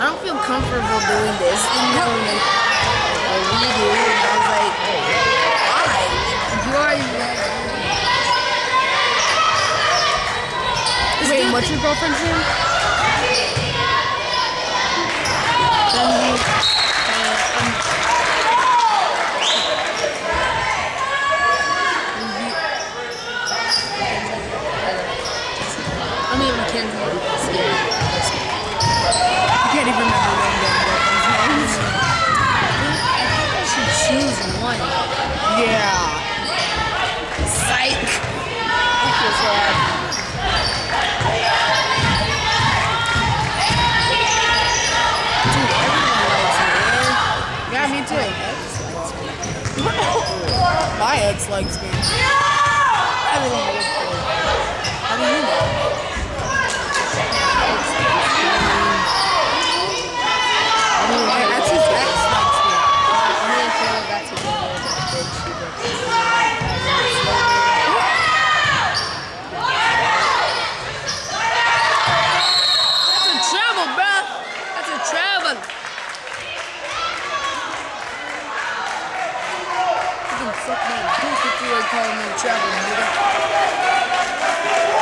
I don't feel comfortable doing this. And no, well, we do. And I was like, why? You already Wait, what's your girlfriend's name? I mean, Mackenzie. You can't even remember one of their girlfriend's names. I think I should choose one. Yeah. Psych. I feel so happy. Dude, everyone likes me, man. Yeah, me too. My ex likes me. Everything looks good. How do you know? My ex's ex likes me. Me and Taylor got together and then she That's a travel, bro. That's a travel. You can suck my dick if you ain't calling me a travel, nigga.